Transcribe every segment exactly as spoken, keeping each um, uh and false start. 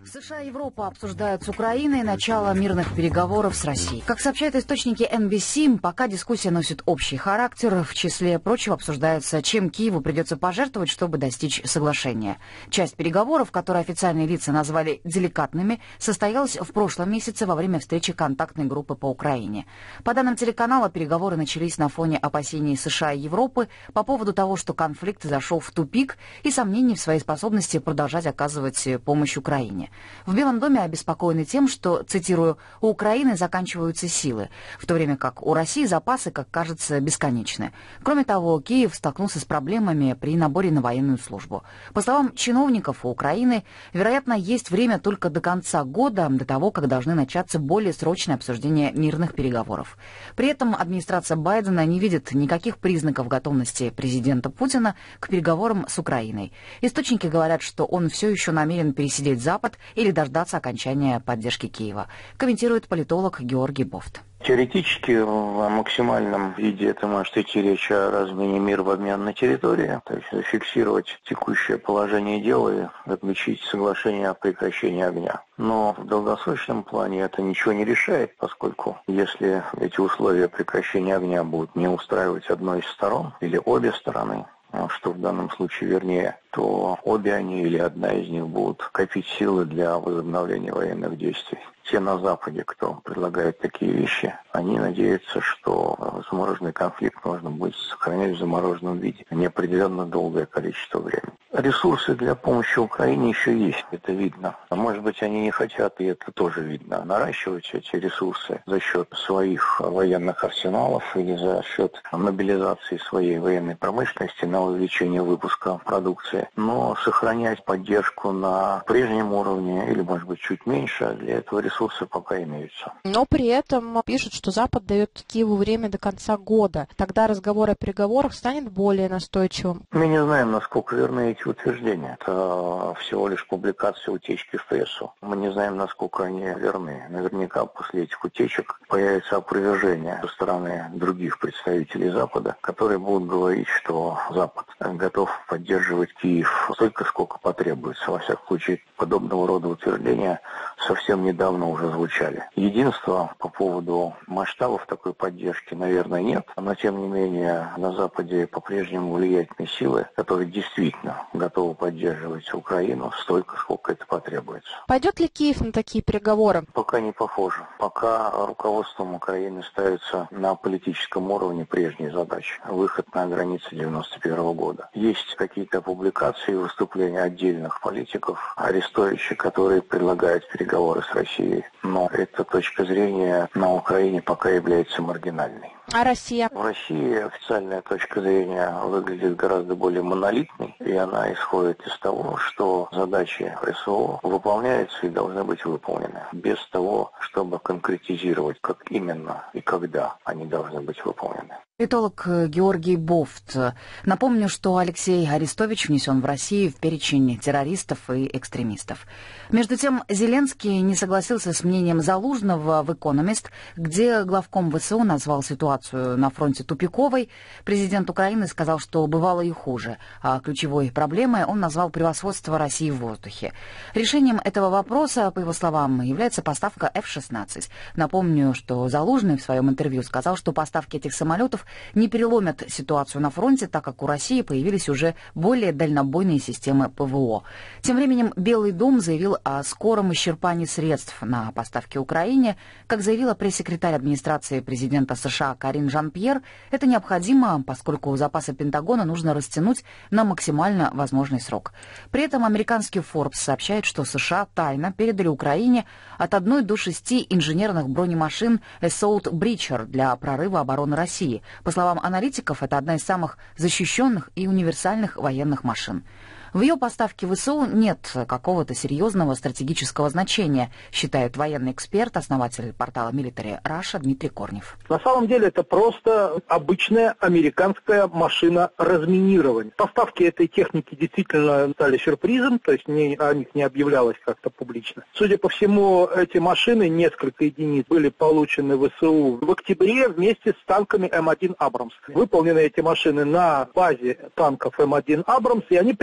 США и Европа обсуждают с Украиной начало мирных переговоров с Россией. Как сообщают источники эн би си, пока дискуссия носит общий характер. В числе прочего обсуждается, чем Киеву придется пожертвовать, чтобы достичь соглашения. Часть переговоров, которые официальные лица назвали деликатными, состоялась в прошлом месяце во время встречи контактной группы по Украине. По данным телеканала, переговоры начались на фоне опасений США и Европы по поводу того, что конфликт зашел в тупик, и сомнений в своей способности продолжать оказывать помощь Украине. В Белом доме обеспокоены тем, что, цитирую, «у Украины заканчиваются силы», в то время как у России запасы, как кажется, бесконечны. Кроме того, Киев столкнулся с проблемами при наборе на военную службу. По словам чиновников у Украины, вероятно, есть время только до конца года, до того, как должны начаться более срочные обсуждения мирных переговоров. При этом администрация Байдена не видит никаких признаков готовности президента Путина к переговорам с Украиной. Источники говорят, что он все еще намерен пересидеть Запад или дождаться окончания поддержки Киева, комментирует политолог Георгий Бофт. Теоретически в максимальном виде это может идти речь о размене мира в обмен на территории, то есть зафиксировать текущее положение дела и заключить соглашение о прекращении огня. Но в долгосрочном плане это ничего не решает, поскольку если эти условия прекращения огня будут не устраивать одной из сторон или обе стороны, что в данном случае вернее, то обе они или одна из них будут копить силы для возобновления военных действий. Те на Западе, кто предлагает такие вещи, они надеются, что замороженный конфликт можно будет сохранять в замороженном виде неопределенно долгое количество времени. Ресурсы для помощи Украине еще есть, это видно. А может быть, они не хотят, и это тоже видно, наращивать эти ресурсы за счет своих военных арсеналов или за счет мобилизации своей военной промышленности на увеличение выпуска продукции. Но сохранять поддержку на прежнем уровне или, может быть, чуть меньше, для этого ресурсы пока имеются. Но при этом пишут, что Запад дает Киеву время до конца года. Тогда разговор о переговорах станет более настойчивым. Мы не знаем, насколько верны эти утверждения. Это всего лишь публикации утечки в прессу. Мы не знаем, насколько они верны. Наверняка после этих утечек появится опровержение со стороны других представителей Запада, которые будут говорить, что Запад готов поддерживать Киев столько, сколько потребуется. Во всяком случае, подобного рода утверждения совсем недавно уже звучали. Единства по поводу масштабов такой поддержки, наверное, нет. Но, тем не менее, на Западе по-прежнему влиятельные силы, которые действительно готовы поддерживать Украину столько, сколько это потребуется. Пойдет ли Киев на такие переговоры? Пока не похоже. Пока руководством Украины ставится на политическом уровне прежние задачи. Выход на границы девяносто первого года. Есть какие-то публикации и выступления отдельных политиков, Арестовича, которые предлагают переговоры с Россией. Но эта точка зрения на Украине пока является маргинальной. А Россия? В России официальная точка зрения выглядит гораздо более монолитной, и она исходит из того, что задачи РСО выполняются и должны быть выполнены, без того, чтобы конкретизировать, как именно и когда они должны быть выполнены. Политолог Георгий Бофт. Напомню, что Алексей Арестович внесен в Россию в перечень террористов и экстремистов. Между тем, Зеленский не согласился с мнением Залужного в «Экономист», где главком ВСУ назвал ситуацию на фронте тупиковой. Президент Украины сказал, что бывало и хуже, а ключевой проблемой он назвал превосходство России в воздухе. Решением этого вопроса, по его словам, является поставка эф шестнадцать. Напомню, что Залужный в своем интервью сказал, что поставки этих самолетов не переломят ситуацию на фронте, так как у России появились уже более дальнобойные системы ПВО. Тем временем Белый дом заявил о скором исчерпании средств на поставки Украине. Как заявила пресс-секретарь администрации президента США Карин Жан-Пьер, это необходимо, поскольку запасы Пентагона нужно растянуть на максимально возможный срок. При этом американский Forbes сообщает, что США тайно передали Украине от одной до шести инженерных бронемашин Assault Breacher для прорыва обороны России. По словам аналитиков, это одна из самых защищенных и универсальных военных машин. В ее поставке ВСУ нет какого-то серьезного стратегического значения, считает военный эксперт, основатель портала Military Russia Дмитрий Корнев. На самом деле это просто обычная американская машина разминирования. Поставки этой техники действительно стали сюрпризом, то есть не, о них не объявлялось как-то публично. Судя по всему, эти машины, несколько единиц, были получены ВСУ в октябре вместе с танками эм один «Абрамс». Выполнены эти машины на базе танков эм один «Абрамс», и они предназначены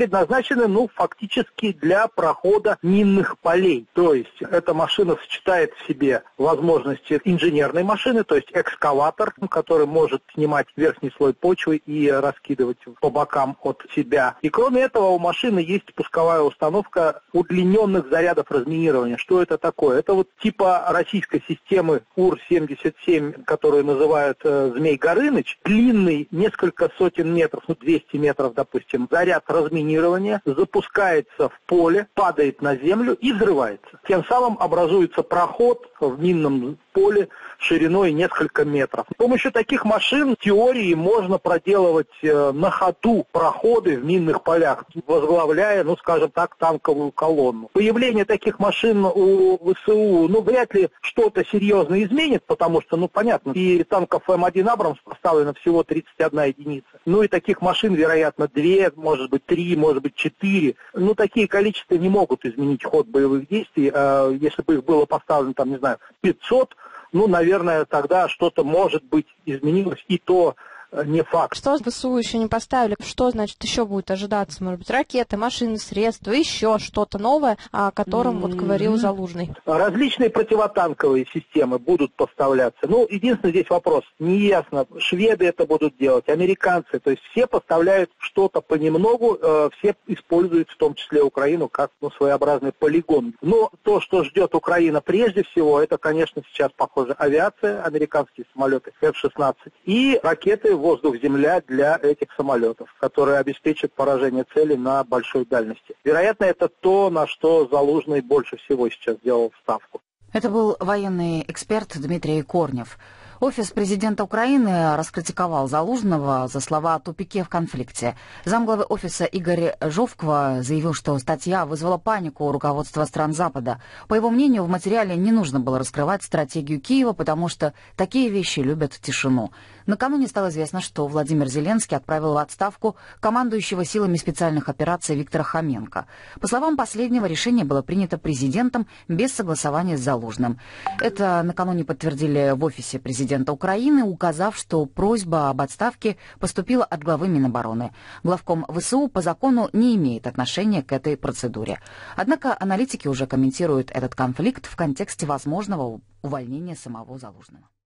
предназначены, ну, фактически для прохода минных полей. То есть эта машина сочетает в себе возможности инженерной машины, то есть экскаватор, который может снимать верхний слой почвы и раскидывать по бокам от себя. И кроме этого у машины есть пусковая установка удлиненных зарядов разминирования. Что это такое? Это вот типа российской системы УР семьдесят семь, которую называют э, Змей Горыныч, длинный несколько сотен метров, ну двести метров, допустим, заряд разминирования запускается в поле, падает на землю и взрывается. Тем самым образуется проход в минном поле шириной несколько метров. С помощью таких машин в теории можно проделывать э, на ходу проходы в минных полях, возглавляя, ну скажем так, танковую колонну. Появление таких машин у ВСУ, ну вряд ли что-то серьезно изменит, потому что, ну понятно, и танков эм один Абрамс поставлено всего тридцать одна единица. Ну и таких машин, вероятно, две, может быть три, может быть четыре. Ну такие количества не могут изменить ход боевых действий. Э, если бы их было поставлено, там, не знаю, пятьсот, ну, наверное, тогда что-то, может быть, изменилось, и то не факт. Что ВСУ еще не поставили? Что, значит, еще будет ожидаться? Может быть, ракеты, машины, средства, еще что-то новое, о котором вот говорил Залужный? Различные противотанковые системы будут поставляться. Ну, единственный здесь вопрос. Неясно, шведы это будут делать, американцы. То есть все поставляют что-то понемногу, э, все используют в том числе Украину как, ну, своеобразный полигон. Но то, что ждет Украина прежде всего, это, конечно, сейчас, похоже, авиация, американские самолеты эф шестнадцать и ракеты воздух-земля для этих самолетов, которые обеспечат поражение цели на большой дальности. Вероятно, это то, на что Залужный больше всего сейчас делал ставку. Это был военный эксперт Дмитрий Корнев. Офис президента Украины раскритиковал Залужного за слова о тупике в конфликте. Замглавы офиса Игорь Жовква заявил, что статья вызвала панику у руководства стран Запада. По его мнению, в материале не нужно было раскрывать стратегию Киева, потому что такие вещи любят тишину. Накануне стало известно, что Владимир Зеленский отправил в отставку командующего силами специальных операций Виктора Хоменко. По словам последнего, решение было принято президентом без согласования с Залужным. Это накануне подтвердили в офисе президента Украины, указав, что просьба об отставке поступила от главы Минобороны. Главком ВСУ по закону не имеет отношения к этой процедуре. Однако аналитики уже комментируют этот конфликт в контексте возможного увольнения самого Залужного.